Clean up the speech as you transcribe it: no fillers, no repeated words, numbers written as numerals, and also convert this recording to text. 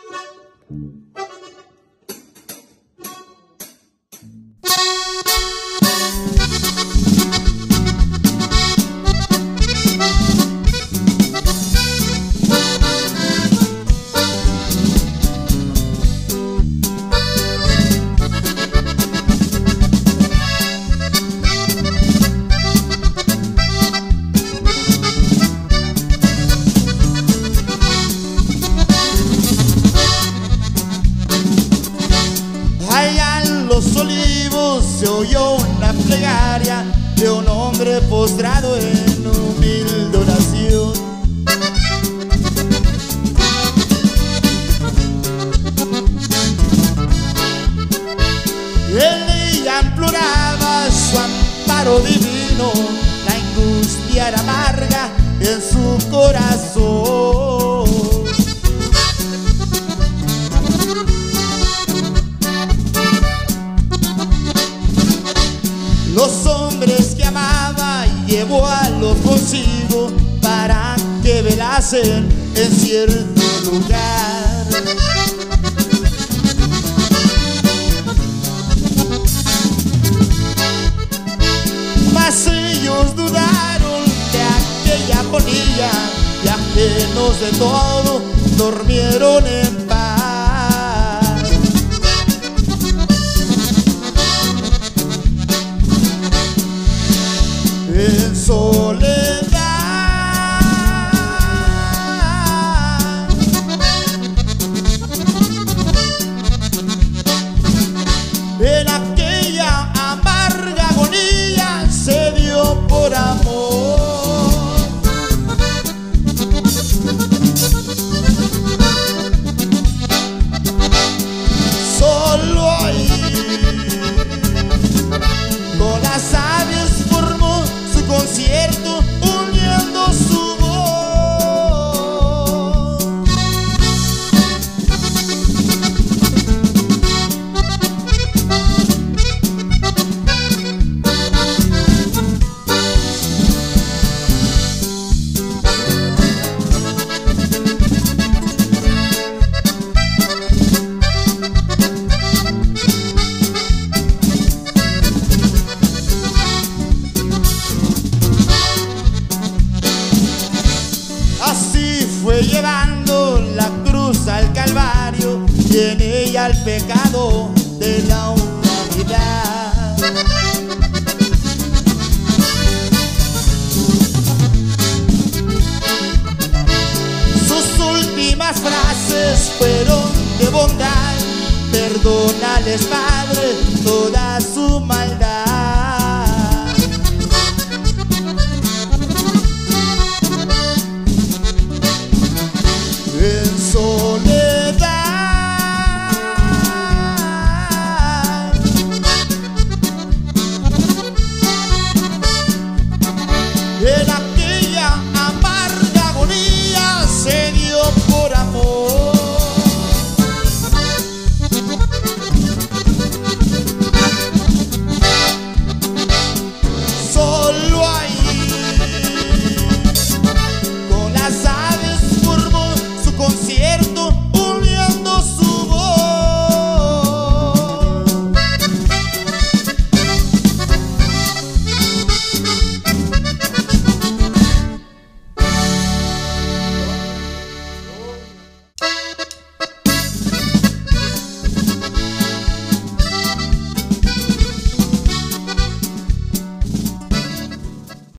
Se oyó una plegaria de un hombre postrado en humilde oración. Ella imploraba su amparo divino, la angustia era amarga en su corazón. Los hombres que amaba llevó a los consigo para que velasen en cierto lugar. Mas ellos dudaron de aquella ponilla y ajenos de todo durmieron en paz. En soledad, en aquella amarga agonía se dio por amor. Solo ahí, con las aves formó su concierto uniendo su voz. Así fue llevando la cruz al Calvario y en ella el pecado de la humanidad. Sus últimas frases fueron de bondad: perdónales, Padre, toda su maldad.